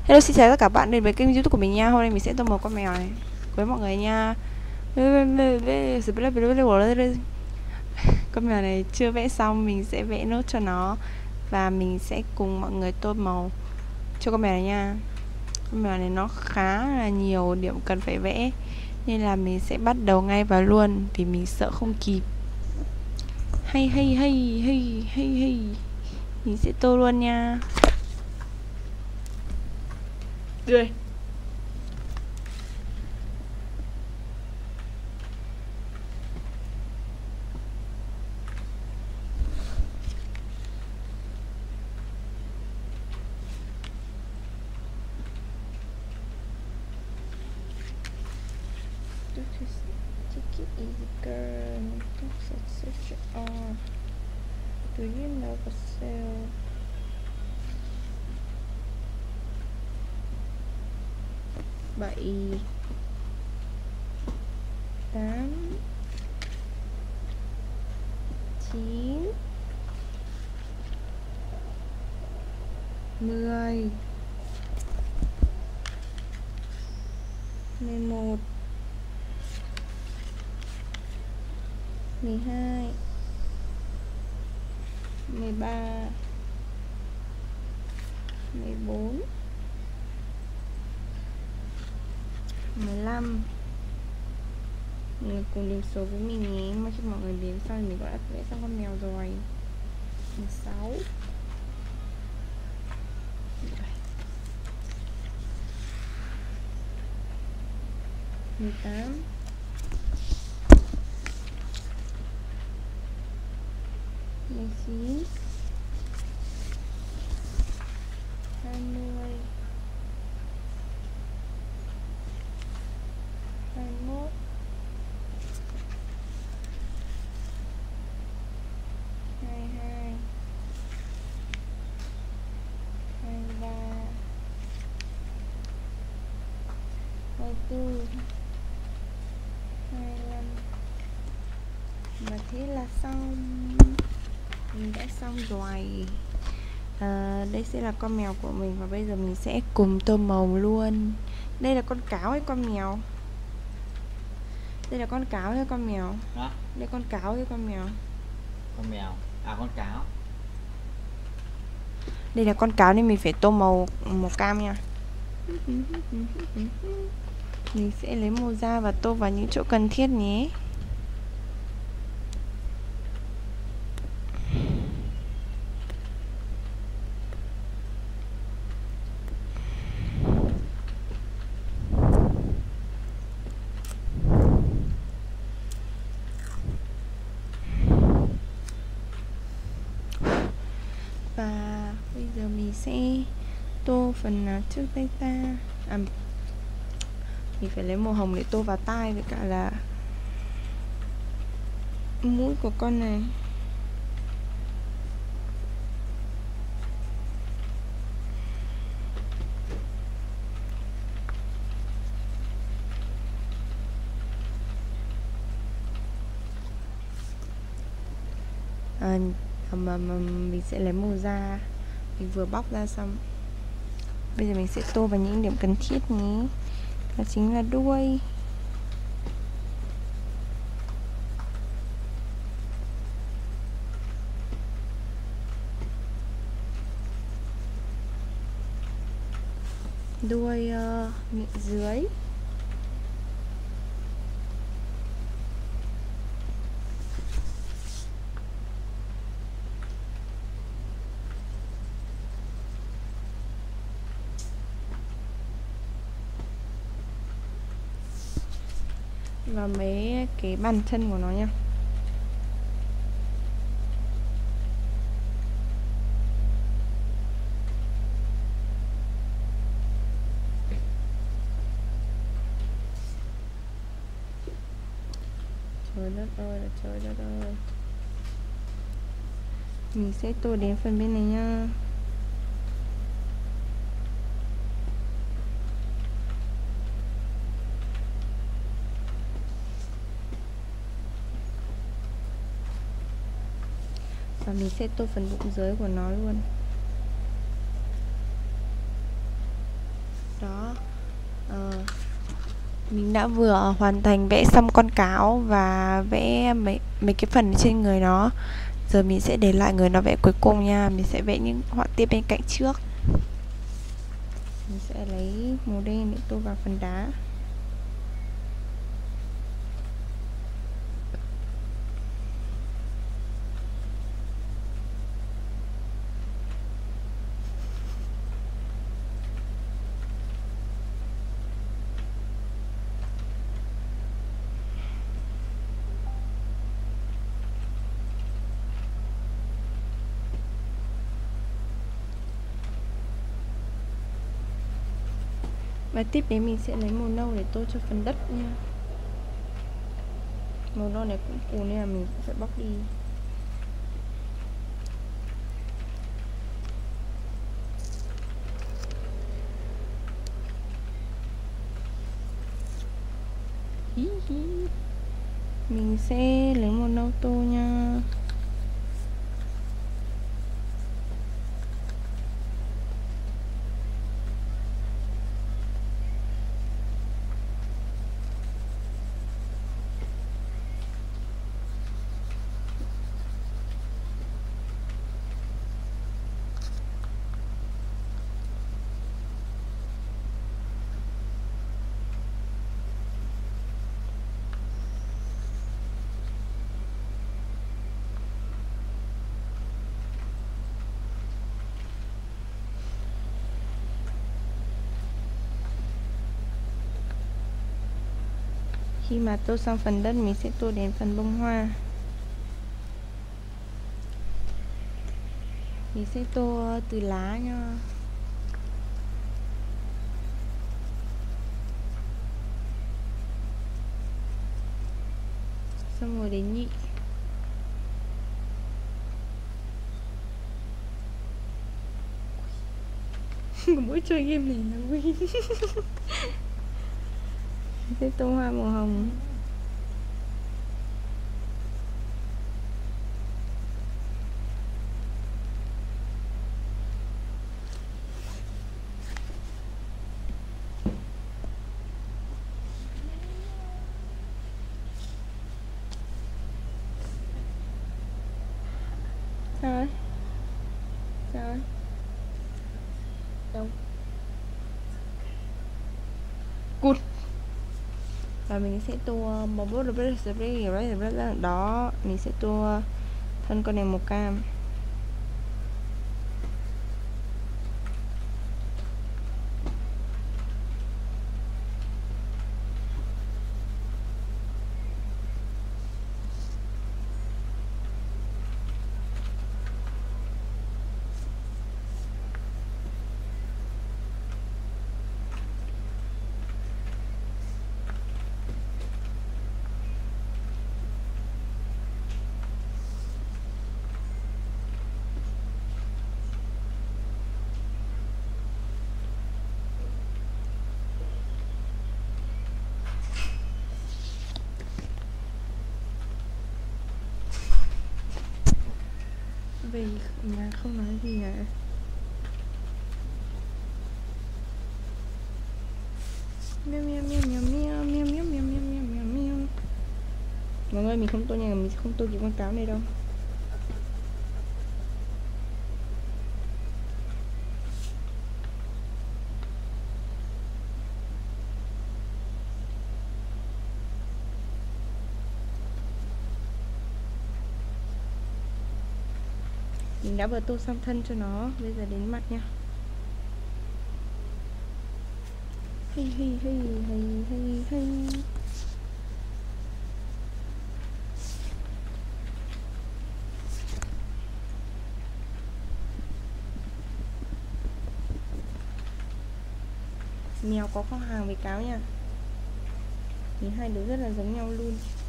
Hello, xin chào tất cả các bạn đến với kênh YouTube của mình nha. Hôm nay mình sẽ tô màu con mèo này với mọi người nha. Con mèo này chưa vẽ xong, mình sẽ vẽ nốt cho nó và mình sẽ cùng mọi người tô màu cho con mèo này nha. Con mèo này nó khá là nhiều điểm cần phải vẽ nên là mình sẽ bắt đầu ngay vào luôn vì mình sợ không kịp. Hay hay hay hay hay hay. Mình sẽ tô luôn nha. Đây. Take it easy, girl. Don't set it on. Do you know yourself? Bảy, tám, chín, 10, 11, 12, 13, 14, 15. Mọi người cùng đếm số với mình nhé. Mà khi mọi người đếm xong thì mình cũng đã vẽ xong con mèo rồi. 16, 18, 19, 20, 21, 22, 23, 24, 25. Và thế là xong. Mình đã xong rồi. Đây sẽ là con mèo của mình và bây giờ mình sẽ cùng tô màu luôn. Đây là con cáo hay con mèo? Đây là con cáo hay con mèo? Đó. Đây con cáo hay con mèo? Con mèo. À, con cáo. Đây là con cáo nên mình phải tô màu cam nha. Mình sẽ lấy màu da và tô vào những chỗ cần thiết nhé. Và bây giờ mình sẽ tô phần nào trước tay ta. Mình phải lấy màu hồng để tô vào tai với cả là mũi của con này. Mình sẽ lấy màu da. Mình vừa bóc ra xong. Bây giờ mình sẽ tô vào những điểm cần thiết nhé. Đó chính là đuôi. Đuôi miệng dưới. Và mấy cái bàn chân của nó nha. Trời đất ơi là trời đất ơi. Mình sẽ tô đến phần bên này nha. Và mình sẽ tô phần bụng dưới của nó luôn. Mình đã vừa hoàn thành vẽ xong con cáo và vẽ mấy cái phần trên người nó. Giờ mình sẽ để lại người nó vẽ cuối cùng nha. Mình sẽ vẽ những họa tiết bên cạnh trước. Mình sẽ lấy màu đen để tô vào phần đá. Và tiếp đến mình sẽ lấy màu nâu để tô cho phần đất nha. Màu nâu này cũng cù nên là mình cũng phải bóc đi. Mình sẽ lấy màu nâu tô nha. Khi mà tô xong phần đất mình sẽ tô đến phần bông hoa. Mình sẽ tô từ lá nha. Xong rồi đến nhị. Mỗi chơi game này nó vui. Sẽ tô hoa màu hồng. Sao ấy? Sao ấy? Đâu? Cút. Và mình sẽ tô một bút đó. Mình sẽ tô thân con này màu cam. Về nhà không nói gì à? Miau miau miau miau miau miau miau miau miau miau miau. Mọi người, mình không tô nhà, mình không tô cái con cáo này đâu. Mình đã vừa tô xong thân cho nó, bây giờ đến mặt nha. Hey hey hey hey hey hey. Mèo có kho hàng với cáo nha. Nhìn hai đứa rất là giống nhau luôn.